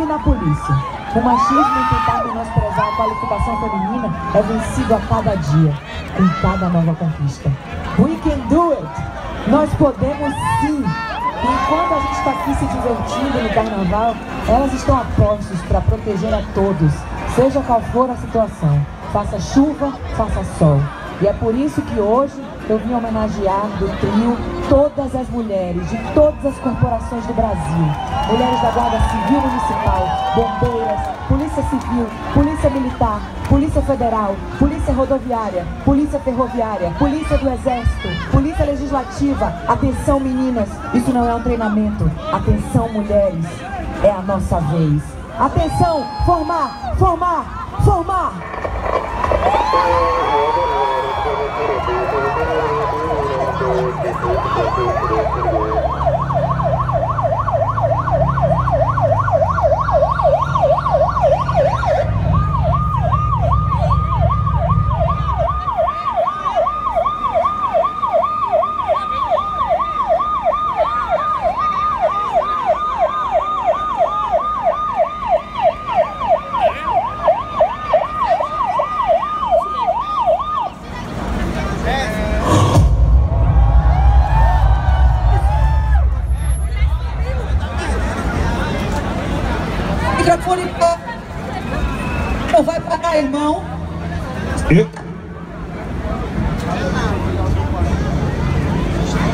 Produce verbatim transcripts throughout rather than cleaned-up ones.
e na polícia. O machismo em tentar menosprezar a qualificação feminina é vencido a cada dia, com cada nova conquista. We can do it! Nós podemos sim! E enquanto a gente está aqui se divertindo no carnaval, elas estão a postos para proteger a todos, seja qual for a situação. Faça chuva, faça sol. E é por isso que hoje eu vim homenagear do trio todas as mulheres de todas as corporações do Brasil. Mulheres da Guarda Civil Municipal, bombeiras, Polícia Civil, Polícia Militar, Polícia Federal, Polícia Rodoviária, Polícia Ferroviária, Polícia do Exército, Polícia Legislativa. Atenção, meninas, isso não é um treinamento. Atenção, mulheres, é a nossa vez. Atenção, formar, formar, formar! Microfone, não vai parar, irmão.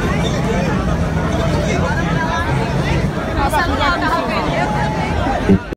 E?